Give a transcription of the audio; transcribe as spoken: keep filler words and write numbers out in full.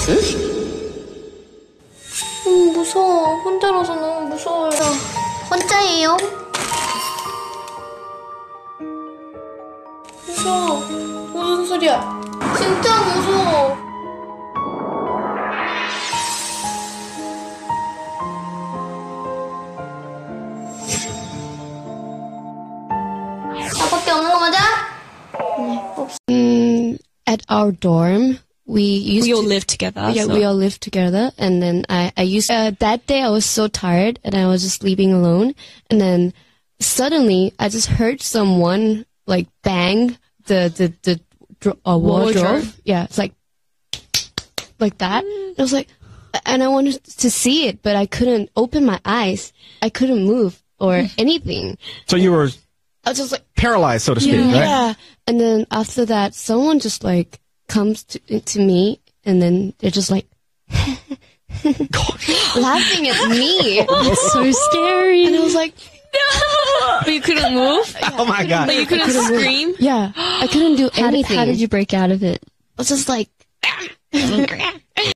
음, 무서워. 혼자라서 너무 무서워요. 혼자예요? 무서워. 무슨 소리야? 진짜 무서워. 나밖에 없는 거 맞아? 네, 없어. Mm, at our dorm, we used We all to, live together. yeah, so- we all lived together. And then I, I used, uh, that day I was so tired and I was just sleeping alone. And then suddenly I just heard someone like bang the, the, the dr- uh, wardrobe. Wardrobe. Yeah, it's like, like that. I was like, and I wanted to see it, but I couldn't open my eyes. I couldn't move or anything. So you were I was just like, paralyzed, so to speak, right? yeah. And then after that, someone just like comes to, to me and then they're just like laughing at me. so scary. And I was like, But you couldn't move? Oh my God. But you couldn't scream? yeah, I couldn't do How did, anything. how did you break out of it? I was just like,